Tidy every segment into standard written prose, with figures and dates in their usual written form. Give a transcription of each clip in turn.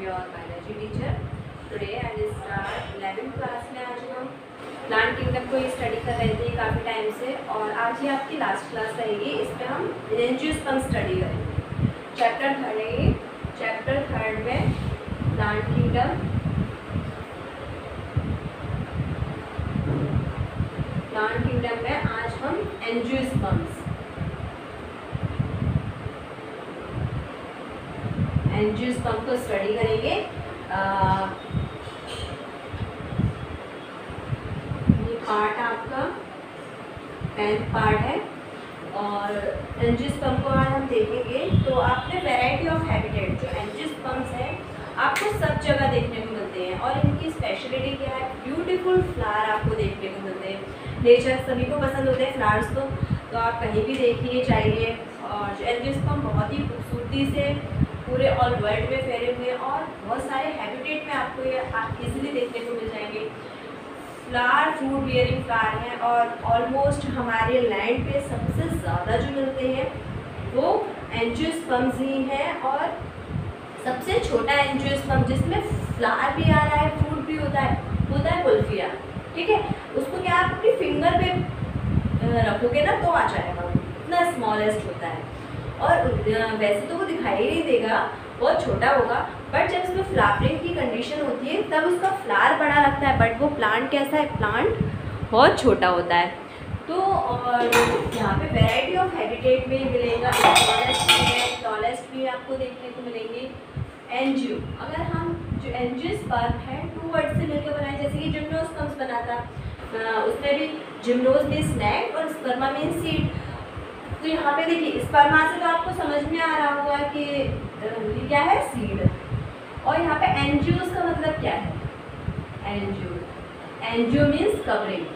your biology teacher. Today I will start 11th class में। आज हम प्लांट किंगडम को ही स्टडी कर रहे थे काफ़ी टाइम से, और आज ही आपकी लास्ट क्लास रहेगी। इस पर हम एंजियोस्पर्म स्टडी करेंगे। चैप्टर थर्ड में प्लांट किंगडम, में आज हम एंजियोस्पर्म को स्टडी करेंगे। ये पार्ट आपका 10th पार्ट है, और एंजियोस्पर्म को आज हम देखेंगे। तो आपने वैरायटी ऑफ हैबिटेट, जो एंजियोस्पर्म्स है आपको सब जगह देखने को मिलते हैं, और इनकी स्पेशलिटी क्या है? ब्यूटीफुल फ्लावर आपको देखने को मिलते हैं। नेचर सभी को पसंद होते हैं फ्लावर्स, तो आप कहीं भी देखिए चाहिए। और जो एंजियोस्पर्म बहुत ही खूबसूरती से पूरे ऑल वर्ल्ड में फैले हुए हैं, और बहुत सारे हैबिटेट में आपको ये आप इजीली देखने को मिल जाएंगे। फ्लावर फ्रूट बियरिंग फ्लावर हैं, और ऑलमोस्ट हमारे लैंड पे सबसे ज़्यादा जो मिलते हैं वो एंजियोस्पर्म्स ही हैं। और सबसे छोटा एंजियोस्पर्म जिसमें फ्लावर भी आ रहा है, फ्रूट भी होता है कुल्फिया। ठीक है, उसको क्या आप अपनी फिंगर पे रखोगे ना तो आ जाएगा, इतना स्मॉलेस्ट होता है। और वैसे तो वो दिखाई ही नहीं देगा, बहुत छोटा होगा, बट जब उसमें फ्लावरिंग की कंडीशन होती है तब उसका फ्लावर बड़ा लगता है। बट वो प्लांट कैसा है? प्लांट बहुत छोटा होता है। तो और यहाँ पे वैरायटी ऑफ हैबिटेट में मिलेगा। टॉलेस्ट भी आपको देखने को मिलेंगे। एंजियो, अगर हम जो एंजियोस्पर्म है 2 वर्ड से मिलकर बनाए, जैसे कि जिम्नोस्पर्म्स बना था, उसमें भी जिम्नोस मीन्स नेट और स्पर्मा मीन्स सीड। तो यहाँ पे देखिए स्पर्मा से तो आपको समझ में आ रहा होगा कि ये क्या है? सीड। और यहाँ पे एंजियोस का मतलब क्या है? Angio means covering.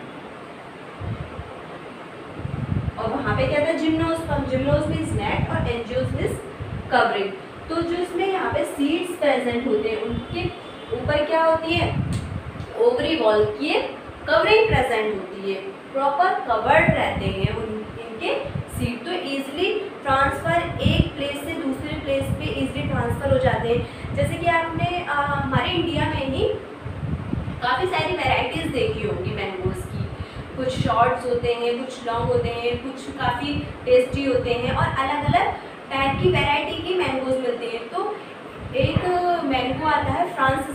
और वहाँ पे क्या था? जिम्नोस्पर्म, जिम्नोस मीन्स नेट और एंजियोस मीन्स कवरिंग। तो जो इसमें यहाँ पे सीड्स प्रेजेंट होते हैं, उनके ऊपर क्या होती है? ओवरी वॉल की कवरिंग प्रेजेंट होती है, प्रॉपर कवर्ड रहते हैं इनके सीड। तो इजीली ट्रांसफ़र एक प्लेस से दूसरे प्लेस पे इजीली ट्रांसफ़र हो जाते हैं। जैसे कि आपने हमारे इंडिया में ही काफ़ी सारी वैरायटीज़ देखी होंगी मैंगोज़ की। कुछ शॉर्ट्स होते हैं, कुछ लॉन्ग होते हैं, कुछ काफ़ी टेस्टी होते हैं, और अलग अलग टाइप की वैरायटी की मैंगोज़ मिलती हैं। तो एक मैंगो आता है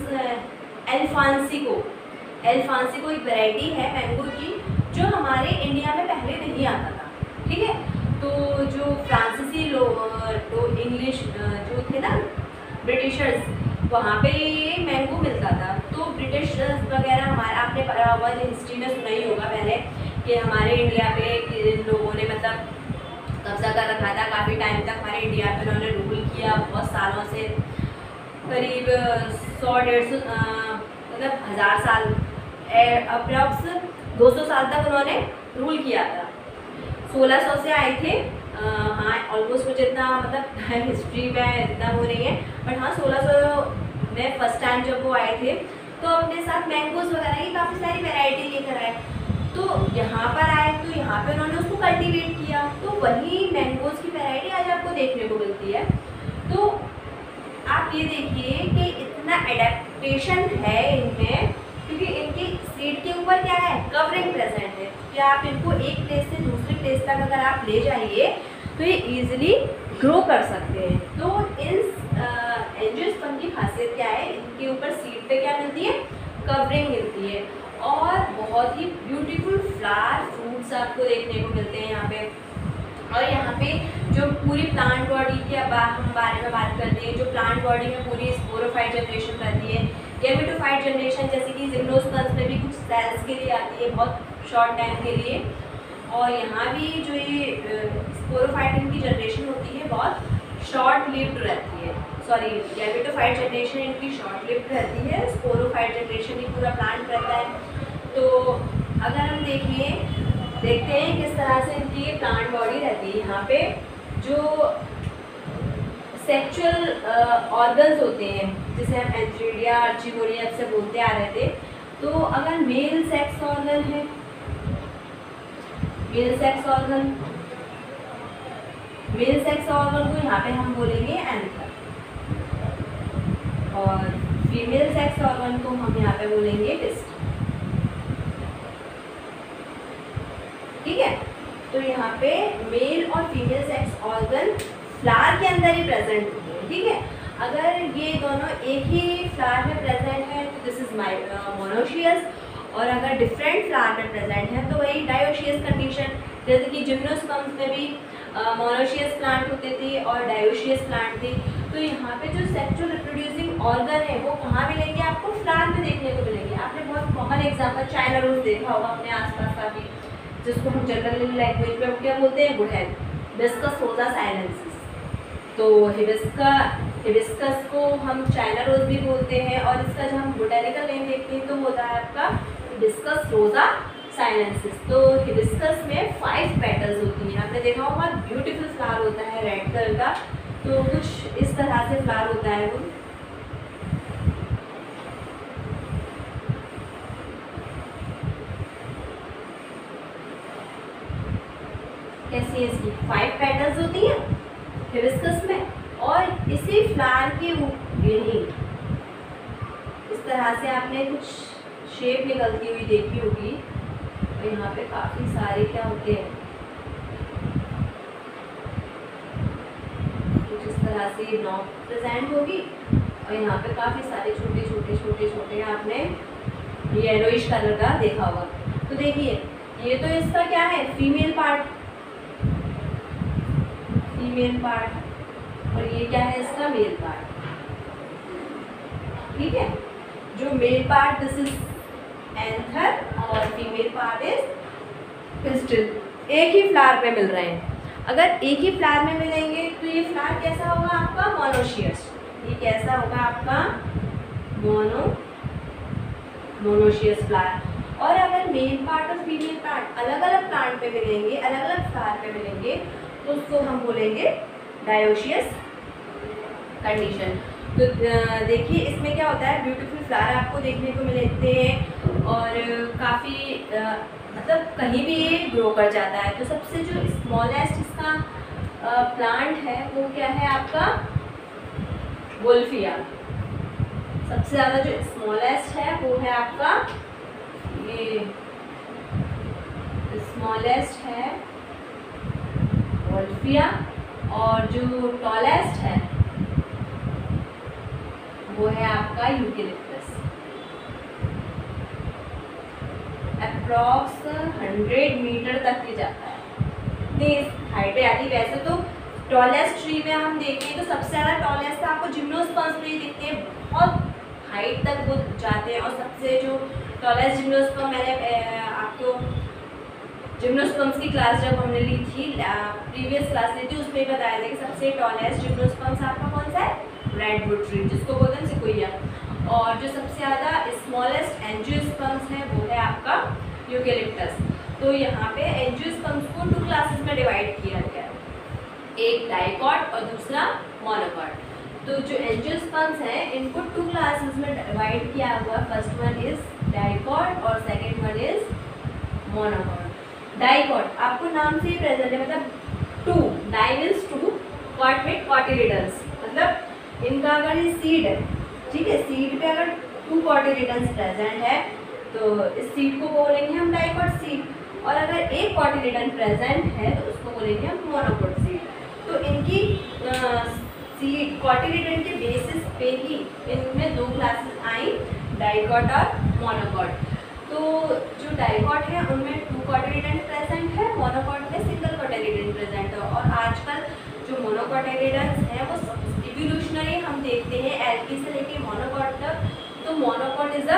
एल्फांसिको एक वैरायटी है मैंगो की, जो हमारे इंडिया में पहले नहीं आता था। ठीक है, तो जो फ्रांसीसी लोग इंग्लिश जो थे ना, ब्रिटिशर्स, वहाँ पे ये मैंगो मिलता था। तो ब्रिटिशर्स वगैरह हमारे आपने पढ़ा हुआ, हिस्ट्री में सुना ही होगा पहले, कि हमारे इंडिया पे इन लोगों ने मतलब कब्जा कर रखा था। काफ़ी टाइम तक हमारे इंडिया पे उन्होंने रूल किया, बहुत सालों से, करीब 100-150 मतलब 1000 साल, अप्रॉक्स 200 साल तक उन्होंने रूल किया था। 1600 से आए थे। हाँ, ऑलमोस्ट मुझे इतना मतलब हिस्ट्री में इतना वो नहीं है, बट हाँ 1600 में फर्स्ट टाइम जब वो आए थे तो अपने साथ मैंगोज़ वगैरह की काफ़ी सारी वैरायटी लेकर आए। तो यहाँ पर आए तो यहाँ पे उन्होंने उसको कल्टीवेट किया, तो वही मैंगोज़ की वैरायटी आज आपको देखने को मिलती है। तो आप ये देखिए कि इतना एडेप्टेशन है इनमें, क्योंकि इनकी सीड के ऊपर क्या है? कवरिंग प्रेजेंट है, कि आप इनको एक प्लेस से दूसरे प्लेस तक अगर आप ले जाइए तो ये इजीली ग्रो कर सकते हैं। तो इन एंजियोस्पर्म की खासियत क्या है? इनके ऊपर सीड पे क्या मिलती है? कवरिंग मिलती है, और बहुत ही ब्यूटीफुल फ्लावर फ्रूट्स आपको देखने को मिलते हैं यहाँ पे। और यहाँ पे जो पूरी प्लांट बॉडी के हम बारे में बात करते हैं, जो प्लांट बॉडी में पूरी स्पोरोफाइट जनरेशन करती है, गैमेटोफाइट जनरेशन, जैसे कि जिम्नोस्पर्म्स में भी कुछ सेल्स के लिए आती है बहुत शॉर्ट टाइम के लिए। और यहाँ भी जो ये स्पोरोफाइटिंग की जनरेशन होती है बहुत शॉर्ट लिव्ड रहती है। सॉरी, गैमेटोफाइट जनरेशन इनकी शॉर्ट लिव्ड रहती है, स्पोरोफाइट जनरेशन ही पूरा प्लांट करता है। तो अगर हम देखते हैं किस तरह से इनकी प्लांट बॉडी रहती है। यहाँ पे जो सेक्सुअल ऑर्गन्स होते हैं, जिसे हम एंथ्रीडिया आर्चिगोरिया से बोलते आ रहे थे, तो अगर मेल सेक्स ऑर्गन है, मेल सेक्स ऑर्गन को यहाँ पे हम बोलेंगे एंथर। और फीमेल सेक्स ऑर्गन को हम यहाँ पे बोलेंगे टेस्टिकल। ठीक है, तो यहाँ पे मेल और फीमेल सेक्स ऑर्गन फ्लावर के अंदर ही प्रेजेंट होते हैं। ठीक है, अगर ये दोनों एक ही फ्लावर में प्रेजेंट है तो दिस इज मोनोशियस, और अगर डिफरेंट फ्लावर में प्रेजेंट है तो वही डायोशियस कंडीशन। जैसे कि जिम्नोस्पर्म्स में भी मोनोशियस प्लांट होते थे और डायोशियस प्लांट थे। तो यहाँ पे जो सेक्सुअल रिप्रोड्यूसिंग ऑर्गन है वो कहाँ मिलेंगे? आपको फ्लावर में देखने को मिलेंगे। आपने बहुत कॉमन एग्जाम्पल चाइना रोज देखा होगा अपने आसपास का भी, जिसको हम जनरल लैंग्वेज में क्या बोलते हैं? गुड़हल, हिबिस्कस रोसा साइनेंसिस। तो हिबिस्कस को हम चाइना रोज भी बोलते हैं, और इसका जब हम बोटेनिकल नेम देखते हैं तो होता है आपका हिबिस्कस रोसा साइनेंसिस। तो हिबिस्कस में 5 पेटल्स होती हैं। आपने देखा होगा ब्यूटीफुल फ्लावर होता है रेड कलर का, तो कुछ इस तरह से फ्लावर होता है वो। कैसी है इसकी? 5 पेटल्स होती हैं हिबिस्कस में, और इसी फ्लावर के यही इस तरह से आपने कुछ शेप निकलती हुई देखी होगी। और यहाँ पे काफी सारे क्या होते हैं, कुछ इस तरह से नॉक प्रेजेंट होगी, और यहाँ पे काफी सारे छोटे छोटे छोटे छोटे आपने येलोइश कलर का देखा होगा। तो देखिए ये तो इसका क्या है? फीमेल पार्ट, फीमेल पार्ट, और ये क्या है? इसका मेल पार्ट। ठीक है, जो male part this is anther और फीमेल पार्ट इज पिस्टिल। एक ही फ्लावर पे मिल रहे हैं। अगर एक ही फ्लावर में मिलेंगे तो ये फ्लावर कैसा होगा आपका? मोनोशियस। ये कैसा होगा आपका? Monoecious flower. और अगर मेल पार्ट और फीमेल पार्ट अलग अलग प्लांट पे मिलेंगे, अलग अलग फ्लावर पे मिलेंगे, तो उसको हम बोलेंगे डायोशियस कंडीशन। तो देखिए इसमें क्या होता है, ब्यूटीफुल फ्लावर आपको देखने को मिलते हैं, और काफ़ी मतलब कहीं भी ये ग्रो कर जाता है। तो सबसे जो स्मॉलेस्ट इसका प्लांट है वो क्या है आपका? वोल्फिया। सबसे ज़्यादा जो स्मॉलेस्ट है वो है आपका, ये स्मॉलेस्ट है वोल्फिया, और जो टॉलेस्ट है वो है आपका यूकेलिप्टस। अप्रॉक्स 100 मीटर तक ही जाता है, इतनी हाइट पे आती है। वैसे तो टॉलेस्ट ट्री में हम देखें तो सबसे ज़्यादा टॉलेस्ट आपको जिम्नोस्पर्म्स में ही दिखते हैं, बहुत हाइट तक वो जाते हैं। और सबसे जो टॉलेस्ट जिम्नोस्पर्म, मैंने आपको जिम्नोस्पर्म्स की क्लास जब हमने ली थी, प्रीवियस क्लास ली थी, उसमें बताया था कि सबसे टॉलेस्ट जिम्नोस्पर्म्स आपका कौन सा है? रेडवुड ट्री, जिसको बोलते हैं सिकोया। और जो सबसे ज़्यादा स्मॉलेस्ट एंजियोस्पर्म्स है वो है आपका यूकेलिप्टस। तो यहाँ पे एंजियोस्पर्म्स को 2 क्लासेस में डिवाइड किया गया है, एक डाइकॉट और दूसरा मोनोकॉट। तो जो एंजियोस्पर्म्स हैं इनको 2 क्लासेस में डिवाइड किया हुआ। फर्स्ट वन इज डाइकॉट और second one is monocot. Dicot आपको नाम से ही प्रेजेंट है, मतलब 2, डाई मीन्स 2, कॉट में कॉटिलिडन्स, मतलब इनका अगर ये सीड है, ठीक है, सीड पे अगर 2 कॉटिलिडन्स प्रेजेंट है तो इस सीड को बोलेंगे हम डाइकॉट सीड, और अगर एक कॉटिलिडन प्रेजेंट है तो उसको बोलेंगे हम मोनोकॉट सीड। तो इनकी सीड कॉटिलिडन के बेसिस पे ही इनमें 2 क्लासेस आई, डाइकॉट और मोनोकॉट। तो जो डाइकॉट है उनमें 2 कॉटिलिडन प्रेजेंट है, मोनोकॉट में सिंगल कॉटिलिडन प्रेजेंट है। और आजकल जो मोनोकॉटिलिडन्स हैं वो इवोल्यूशनरी हम देखते हैं एल्की से लेके मोनोकॉट तक। तो monocot is the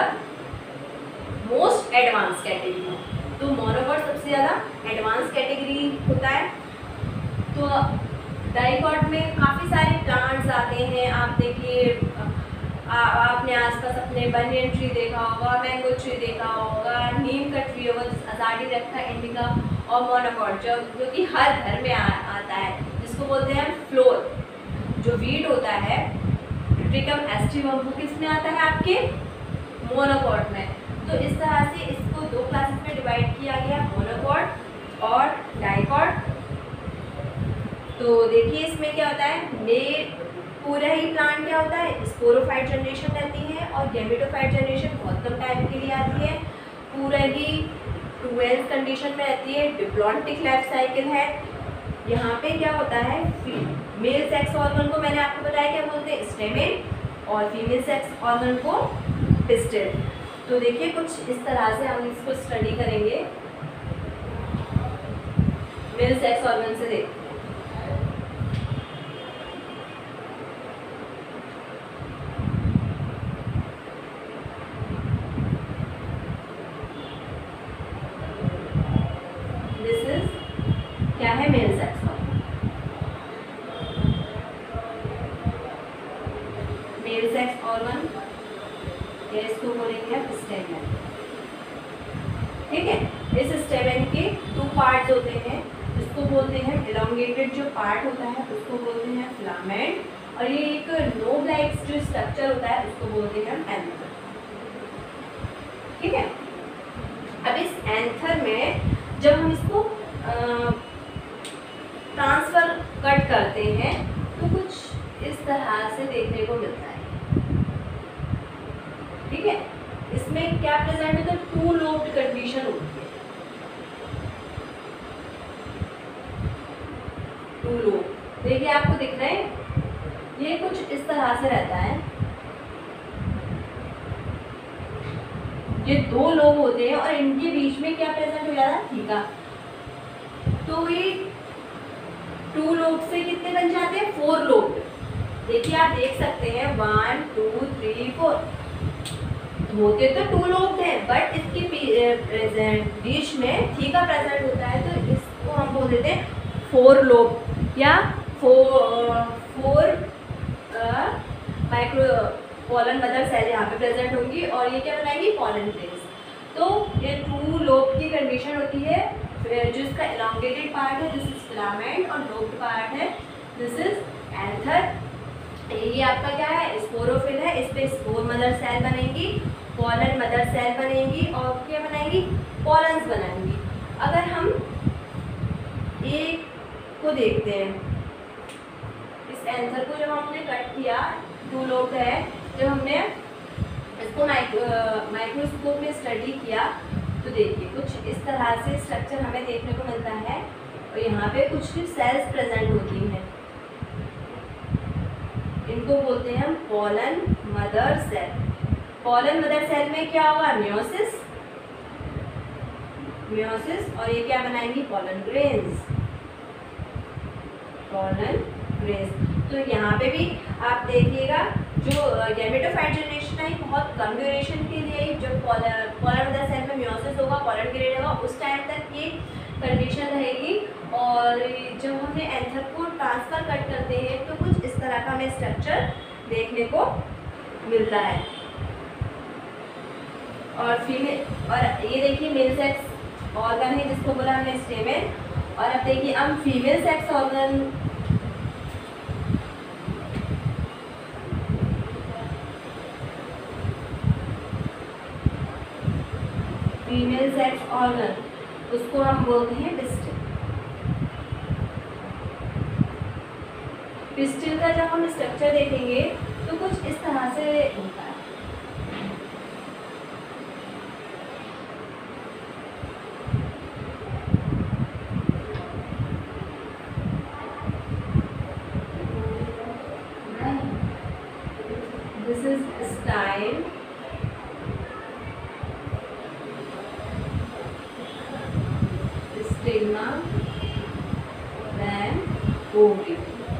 most advance category. तो मोनोकॉट सबसे ज़्यादा एडवांस कैटेगरी होता है। तो डाइकॉट में काफ़ी सारे प्लांट्स आते हैं। आप देखिए, आपने आसपास अपने बनियन ट्री देखा होगा, मैंगो ट्री देखा होगा, नीम का ट्री होगा, अजाडी रखा इंडिका, और मोनोकॉट जो कि हर घर में आता है, जिसको बोलते हैं फ्लोर। जो वीट होता है ट्रिटिकम एस्टिवम, वो किस में आता है? आपके मोनोकॉट में। तो इस तरह से इसको 2 क्लासेस में डिवाइड किया गया, मोनोकॉट और डाइकॉट। तो देखिए इसमें क्या होता है, मेल पूरा ही प्लांट क्या होता है, स्पोरोफाइट जनरेशन रहती है और गैमेटोफाइट जनरेशन बहुत कम टाइम के लिए आती है। पूरा ही 12th कंडीशन में रहती है, डिप्लॉन्टिक लाइफ साइकिल है। यहाँ पे क्या होता है, मेल सेक्स ऑर्गन को मैंने आपको बताया क्या बोलते हैं, स्टेमेन, और फीमेल सेक्स ऑर्गन को पिस्टिल। तो देखिए कुछ इस तरह से हम इसको स्टडी करेंगे, मेल सेक्स ऑर्गन से देखते हैं। दिस इज क्या है, male sex organ. Male sex organ इसको बोलेंगे स्टेमेन। ठीक है, इस स्टेमेन के 2 पार्ट्स होते हैं, इसको बोलते हैं इलोंगेटेड जो पार्ट होता है उसको बोलते हैं फिलामेंट, और ये एक नोब लाइक जो स्ट्रक्चर होता है उसको बोलते हैं एंथर। ठीक है, अब इस एंथर में जब हम इसको ट्रांसफर कट करते हैं तो कुछ इस तरह से देखने को मिलता है। ठीक है, इसमें क्या प्रेजेंट होता है, 2 लोब्ड कंडीशन होती है। 2 लोब देखिए आपको दिख रहे हैं, ये कुछ इस तरह से रहता है। ये 2 लोब होते हैं और इनके बीच में क्या प्रेजेंट हो जाता है, थीका। तो ये 2 लोब से कितने बन जाते हैं, 4 लोब। देखिए आप देख सकते हैं 1 2 3 4 होते तो 2 लोब हैं, बट इसके बीच में थीका प्रेजेंट होता है, तो इसको हम बोल देते हैं 4 लोब या 4 माइक्रो पॉलन मदर सेल यहाँ पे प्रेजेंट होंगी, और ये क्या बनाएंगी, पॉलन ग्रेन्स। तो ये 2 लोब की कंडीशन होती है, जो इसका इलोंगेटेड पार्ट है दिस इज फिलामेंट, और लोब्ड पार्ट है दिस इज एंथर। ये आपका क्या है, स्पोरोफिल है, इस पे स्पोर मदर सेल बनेंगी, पॉलन मदर सेल बनेंगी, और क्या बनाएंगी, पॉलन्स बनाएंगी। अगर हम एक को देखते हैं, इस एंथर को जब हमने कट किया, 2 लोब है, जब हमने इसको माइक्रोस्कोप में स्टडी किया तो देखिए कुछ इस तरह से स्ट्रक्चर हमें देखने को मिलता है, और यहाँ पे कुछ सेल्स प्रेजेंट होती हैं, इनको बोलते हैं हम pollen mother cell. Pollen mother cell में क्या होगा, मियोसिस, और ये क्या बनाएंगी, पॉलन ग्रेन्स, पॉलन ग्रेन्स। तो यहाँ पे भी आप देखिएगा जो गैमेटोफाइट जनरेशन है बहुत कम ड्यूरेशन के लिए, जब पॉलन मदर सेल में मियोसिस होगा, पॉलन ग्रेन होगा, उस टाइम तक ये कंडीशन रहेगी। और जब हमने एंथर को ट्रांसफर कट करते हैं तो कुछ इस तरह का हमें स्ट्रक्चर देखने को मिलता है। और फीमेल, और ये देखिए मेल सेक्स ऑर्गन है जिसको बोला हमने स्टेमेन। और अब देखिए हम female sex organ, female sex organ उसको हम बोलते हैं पिस्टिल। पिस्टिल का जब हम स्ट्रक्चर देखेंगे तो कुछ इस तरह से होता है। This is style, stigma, then ovary.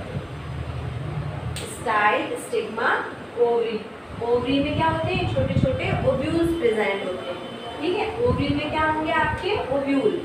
Style, stigma, ovary. Ovary में क्या होते हैं, छोटे छोटे ओव्यूल्स प्रेजेंट होते हैं। ठीक है, ओवरी में क्या होंगे आपके, ओव्यूल,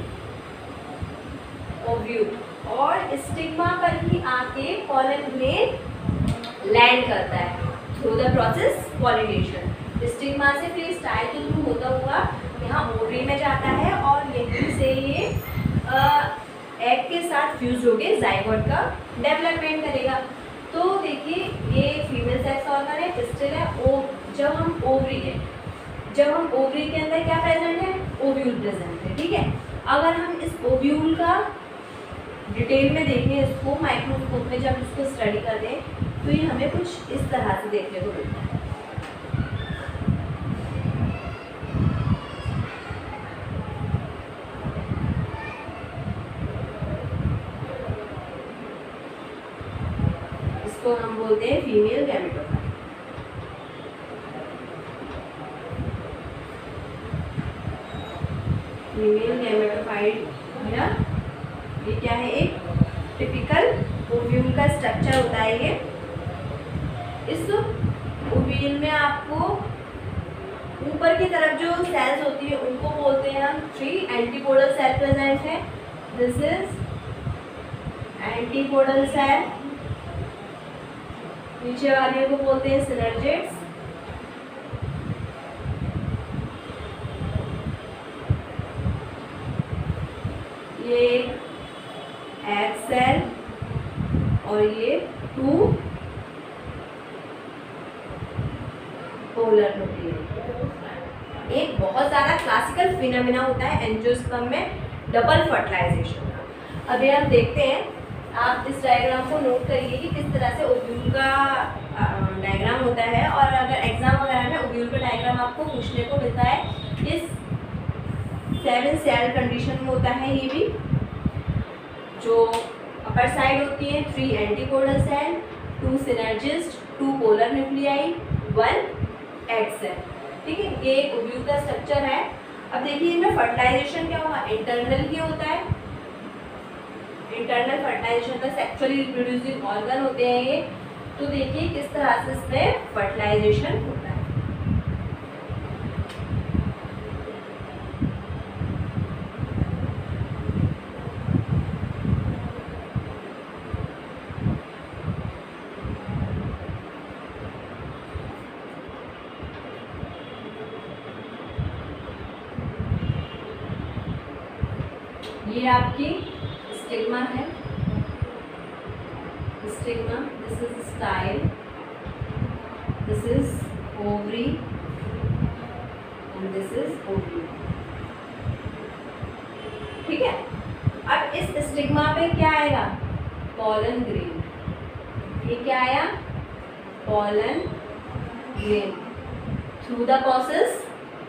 ओव्यूल। और स्टिग्मा पर ही आके पॉलन ग्रेन लैंड करता है through the process pollination. Stigma से फिर स्टाइल के थ्रू होता हुआ यहाँ ओवरी में जाता है, और यहीं से ये एग के साथ फ्यूज होके जाइगोट का डेवलपमेंट करेगा। तो देखिए ये फीमेल सेक्स ऑर्गन है, पिस्टिल है। जब हम ओवरी है, जब हम ओवरी के अंदर क्या प्रेजेंट है, ओव्यूल प्रेजेंट है। ठीक है, अगर हम इस ओव्यूल का डिटेल में देखें, इसको माइक्रोस्कोप में जब इसको स्टडी करते हैं तो ये हमें कुछ इस तरह से देखने को मिलता है। इसको हम बोलते हैं फीमेल गैमेटोफाइट। फीमेल गैमेटोफाइट ये क्या है, एक टिपिकल ओव्यूल का स्ट्रक्चर होता है। ये इस ओव्यूल में आपको ऊपर की तरफ जो सेल्स होती है उनको बोलते हैं हम 3 एंटीपोडल सेल प्रेजेंट है। This is antipodal cell. नीचे वाले को बोलते हैं सिनर्जिड्स। ये एग सेल और ये 2 पोलर न्यूक्लियाई। एक बहुत ज़्यादा क्लासिकल फिनोमेना होता है एंजियोस्पर्म में डबल फर्टिलाइजेशन का। अभी हम देखते हैं, आप इस डायग्राम को नोट करिए कि किस तरह से ओव्यूल का डायग्राम होता है। और अगर एग्जाम वगैरह में ओव्यूल का डायग्राम आपको पूछने को मिलता है, इस 7 सेल कंडीशन में होता है। ये भी जो अपर साइड होती है 3 antipodal cell, 2 synergist, 2 polar nuclei, 1 egg cell. ठीक है, ये एक ओव्यूल का स्ट्रक्चर है। अब देखिए इनमें फर्टिलाइजेशन क्या हुआ, इंटरनल ही होता है। इंटरनल फर्टिलाइजेशन का सेक्सुअली रिप्रोड्यूसिंग ऑर्गन होते हैं ये। तो देखिए किस तरह से इसमें फर्टिलाइजेशन होता है। ये आपकी स्टिग्मा है, stigma. This is style, this is ovary and this is ovule. ठीक है, अब इस स्टिग्मा पे क्या आएगा, पॉलन ग्रेन। ये क्या आया, pollen grain through the process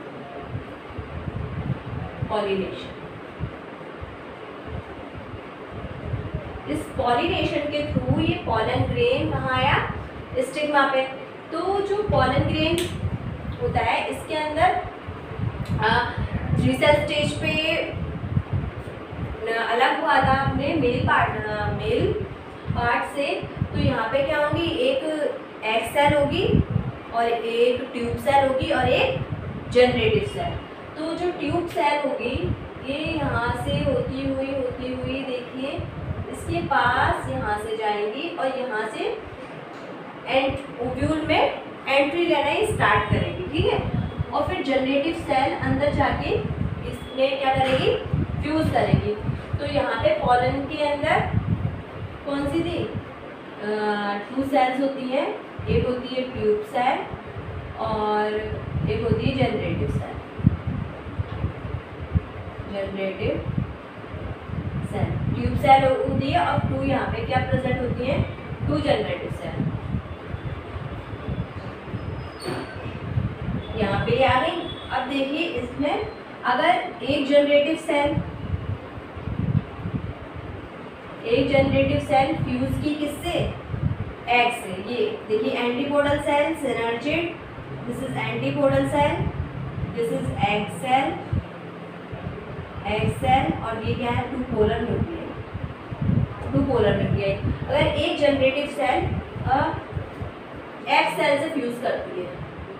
pollination. इस पॉलिनेशन के थ्रू ये पॉलन ग्रेन कहाँ आया, स्टिग्मा पे। तो जो पॉलन ग्रेन होता है इसके अंदर 3 सेल स्टेज पे अलग हुआ था अपने मेल पार्ट से। तो यहाँ पे क्या होंगी, एक एग सेल होगी और एक ट्यूब सेल होगी और एक जनरेटिव सेल। तो जो ट्यूब सेल होगी ये यहाँ से होती हुई देखिए इसके पास यहाँ से जाएंगी और यहाँ से ओव्यूल में एंट्री लेना ही स्टार्ट करेगी। ठीक है, और फिर जनरेटिव सेल अंदर जाके इसमें क्या करेगी, फ्यूज करेगी। तो यहाँ पे पॉलन के अंदर कौन सी थी, 2 सेल्स होती हैं। एक होती है ट्यूब सेल और एक होती है generative cell. Generative cell, tube cell होती है और 2 यहाँ पे क्या प्रेजेंट होती है, 2 जनरेटिव सेल यहाँ पे आ गई। अब देखिए इसमें अगर एक जनरेटिव सेल फ्यूज की किससे, एग से। ये देखिए antipodal cell, synergid, this is antipodal cell, this is egg cell, और ये क्या है, 2 पोलर न्यूक्लियाई। अगर एक जनरेटिव सेल एग सेल से फ्यूज करती है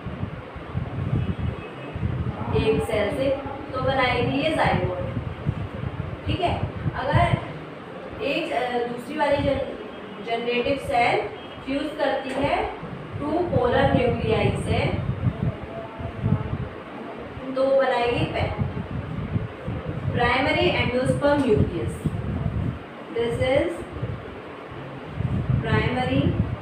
एक सेल से, तो बनाएगी ये जाइगोट। ठीक है, अगर एक दूसरी वाली जनरेटिव सेल फ्यूज करती है 2 पोलर न्यूक्लियाई से, तो बनाएगी primary endosperm nucleus. This is primary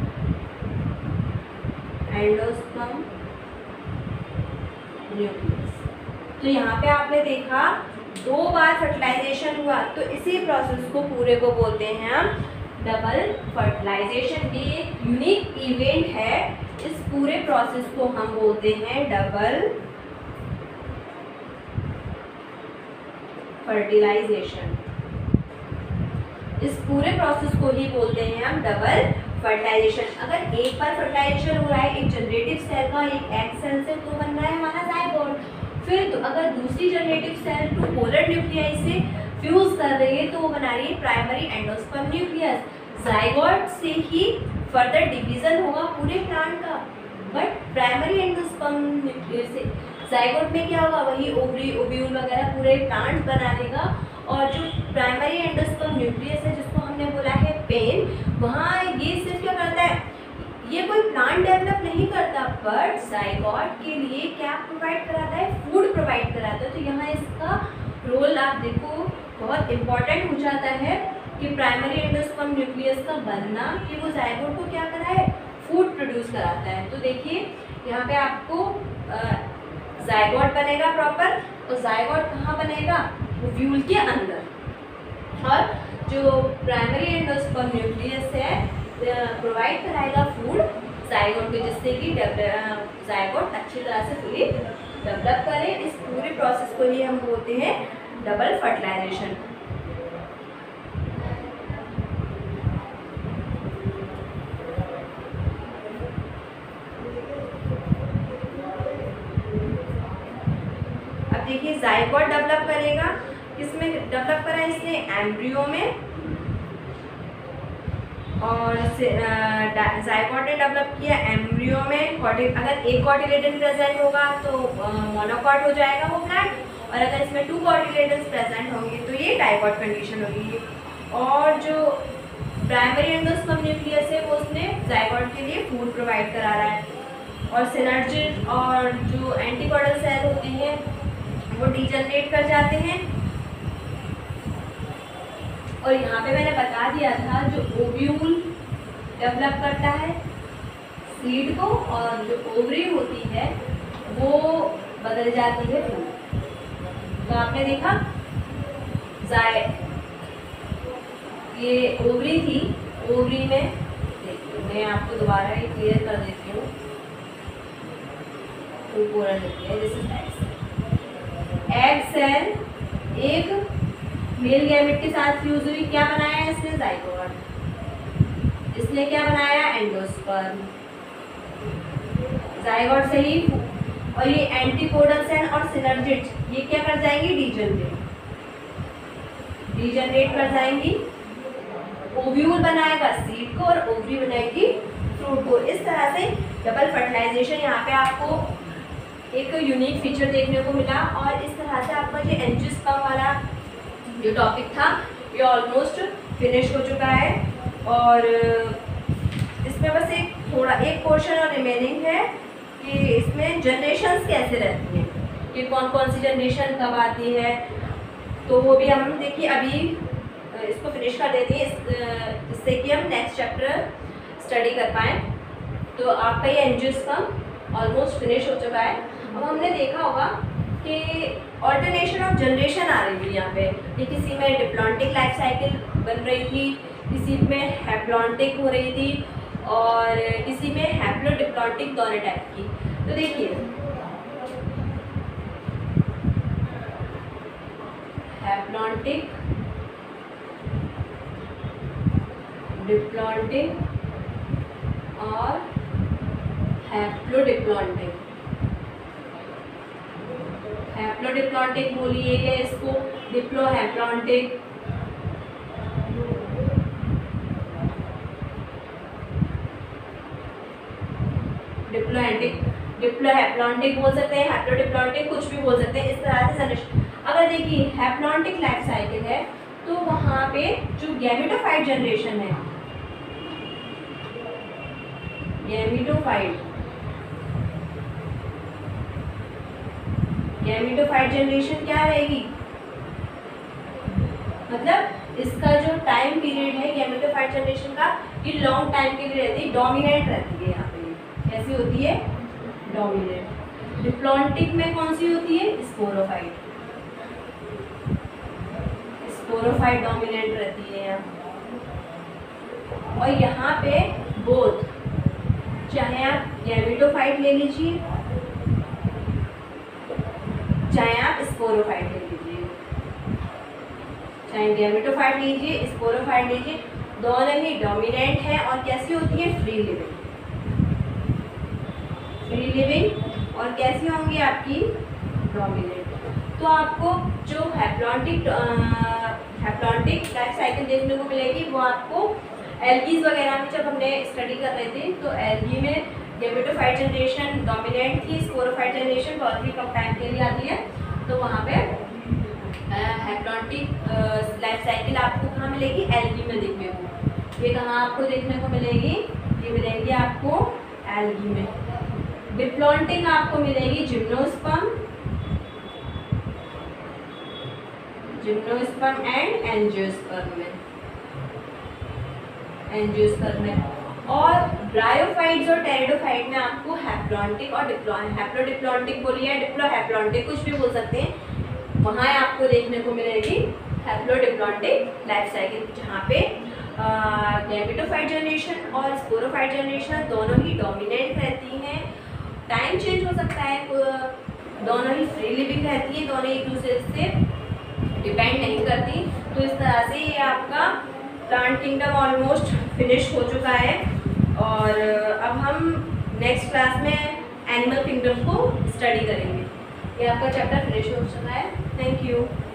endosperm nucleus. तो यहाँ पे आपने देखा 2 बार फर्टिलाइजेशन हुआ, तो इसी प्रोसेस को पूरे को बोलते हैं हम डबल फर्टिलाइजेशन। ये एक यूनिक इवेंट है, इस पूरे प्रोसेस को हम बोलते हैं डबल फर्टिलाइजेशन। इस पूरे प्रोसेस को ही बोलते हैं हम डबल फर्टिलाइजेशन। अगर एक बार फर्टिलाइजेशन हो रहा है एक जनरेटिव सेल का एक एग सेल से, तो बन रहा है हमारा जायगोट। फिर तो अगर दूसरी generative cell two polar nuclei से फ्यूज कर रही है तो वो बना रही है प्राइमरी एंडोस्पर्म न्यूक्लियस। जायगोट से ही फर्दर डिवीजन होगा पूरे प्लांट का, बट प्राइमरी एंडोस्पर्म न्यूक्लियस से जायगोट में क्या होगा, वही ओवरी ओव्यूल वगैरह पूरे प्लांट बना लेगा। और जो प्राइमरी एंडोस्पर्म न्यूक्लियस है जिसको हमने बोला है पेन, वहाँ ये सिर्फ क्या करता है, ये कोई प्लांट डेवलप नहीं करता, बट जायगोट के लिए क्या प्रोवाइड कराता है, फूड प्रोवाइड कराता है। तो यहाँ इसका रोल आप देखो बहुत इम्पॉर्टेंट हो जाता है कि प्राइमरी एंडोस्पर्म न्यूक्लियस का बनना कि वो जायगोट को क्या करा है, फूड प्रोड्यूस कराता है। तो देखिए यहाँ पे आपको जायगोट बनेगा प्रॉपर, और जायगोट कहाँ बनेगा, ओव्यूल के अंदर। और जो प्राइमरी एंडोस्पर्म न्यूक्लियस है प्रोवाइड कराएगा फूड जायगोट को, जिससे कि जायगोट अच्छी तरह से फुली डेवलप करे। इस पूरे प्रोसेस को ही हम बोलते हैं डबल फर्टिलाइजेशन। अब देखिए जायगोट डेवलप करेगा, किसमें डेवलप करा है इसने, एम्ब्रियो में। और जायगोट ने डेवलप किया एम्ब्रियो में। अगर एक कॉटिलेडन प्रेजेंट होगा तो मोनोकॉट हो जाएगा वो प्लांट, और अगर इसमें 2 कॉटिलेडन्स प्रेजेंट होंगे तो ये डाइकॉट कंडीशन होगी। और जो प्राइमरी एंडोस्पर्म न्यूक्लियस है वो उसने जायगोट के लिए फूड प्रोवाइड करा रहा है। और सिनर्जिड और जो एंटीकॉडल सेल होते हैं वो डीजनरेट कर जाते हैं। और यहाँ पे मैंने बता दिया था जो ओव्यूल डेवलप करता है सीड को, और जो ओवरी होती है वो बदल जाती है फूल। तो आपने देखा ये ओवरी थी, ओवरी में देखिए मैं आपको दोबारा ये क्लियर कर देती हूँ। एग सेल एक मेल गैमेट के साथ फ्यूज हुई, क्या बनाया इसने, जायगोट। इसने क्या बनाया, एंडोस्पर्म। जायगोट से ही, और ये एंटीकोडल सेल और सिनर्जिड ये क्या कर जाएंगी, डीजनरेट कर जाएंगी। ओव्यूल बनाएगा सीड को और ओवरी बनाएगी फ्रूट को। इस तरह से डबल फर्टिलाइजेशन यहाँ पे आपको एक यूनिक फीचर देखने को मिला। और इस तरह से आपका जो एंजियोस्पर्म वाला जो टॉपिक था ये ऑलमोस्ट फिनिश हो चुका है। और इसमें बस एक पोर्शन और रिमेनिंग है कि इसमें जनरेशन्स कैसे रहती हैं, कि कौन कौन सी जनरेशन कब आती है, तो वो भी हम देखिए अभी इसको फिनिश कर देते हैं, जिससे कि हम नेक्स्ट चैप्टर स्टडी कर पाएँ। तो आपका ये एंजियोस्पर्म ऑलमोस्ट फिनिश हो चुका है। अब हमने देखा होगा कि ऑल्टरनेशन ऑफ जनरेशन आ रही थी यहाँ पे, कि किसी में डिप्लॉन्टिक लाइफ साइकिल बन रही थी, किसी में हैप्लॉन्टिक हो रही थी, और किसी में हैप्लोडिप्लॉन्टिक दोनों टाइप की। तो देखिए हैप्लॉन्टिक, डिप्लॉन्टिक और हैप्लोडिप्लॉन्टिक। हैप्लोडिप्लॉन्टिक बोलिए क्या इसको, डिप्लोहैप्लॉन्टिक, डिप्लोहैप्लॉन्टिक बोल सकते हैं, हैप्लोडिप्लॉन्टिक कुछ भी बोल सकते हैं। इस तरह से जनरेशन, अगर देखिए हैप्लॉन्टिक लाइफ साइकिल है तो वहाँ पे जो गैमेटोफाइट जनरेशन है, गैमेटोफाइट जनरेशन क्या रहेगी, मतलब इसका जो टाइम पीरियड है गैमेटोफाइट जनरेशन का, ये लॉन्ग टाइम के लिए रहती है, डोमिनेंट रहती है। यहाँ पे कैसी होती है, डोमिनेंट। डिप्लॉन्टिक में कौन सी होती है, स्पोरोफाइट। स्पोरोफाइट डोमिनेंट रहती है यहाँ। और यहाँ पे बोथ चाहे आप गैमेटोफाइट ले लीजिए, चाहे आप स्पोरोफाइट ले लीजिए, चाहे गैमेटोफाइट लीजिए, स्पोरोफाइट लीजिए, दोनों ही डोमिनेंट है और कैसी होती है, फ्री लिविंग। फ्री लिविंग और कैसी होंगी आपकी, डोमिनेंट। तो आपको जो हैप्लॉन्टिक लाइफ साइकिल देखने को मिलेगी वो आपको एल्गीज वगैरह में जब हमने स्टडी कर रहे थे तो एल्गी में गैमेटोफाइट जनरेशन डोमिनेंट थी, स्पोरोफाइट जनरेशन बहुत ही कम टाइम के लिए आती है। तो वहाँ पे हैप्लॉन्टिक लाइफ साइकिल आपको कहाँ मिलेगी, एल्गी में देखने को। ये कहाँ आपको देखने को मिलेगी, ये मिलेगी आपको एल्गी में। डिप्लॉन्टिक आपको मिलेगी जिम्नोस्पर्म एंड एंजियोस्पर्म में। और ब्रायोफाइट्स और टेरिडोफाइट में आपको हैप्लॉन्टिक और हैप्लोडिप्लॉन्टिक बोलिए या डिप्लोहैप्लॉन्टिक कुछ भी बोल सकते हैं, वहाँ आपको देखने को मिलेगी हैप्लोडिप्लॉन्टिक लाइफ साइकिल, जहाँ पे गैमेटोफाइट जनरेशन और स्पोरोफाइट जनरेशन दोनों ही डोमिनेंट रहती हैं। टाइम चेंज हो सकता है, दोनों ही फ्री लिविंग रहती है, दोनों एक दूसरे से डिपेंड नहीं करती। तो इस तरह से ये आपका प्लांट किंगडम ऑलमोस्ट फिनिश हो चुका है। और अब हम नेक्स्ट क्लास में एनिमल किंगडम को स्टडी करेंगे। ये आपका चैप्टर फिनिश हो चुका है। Thank you.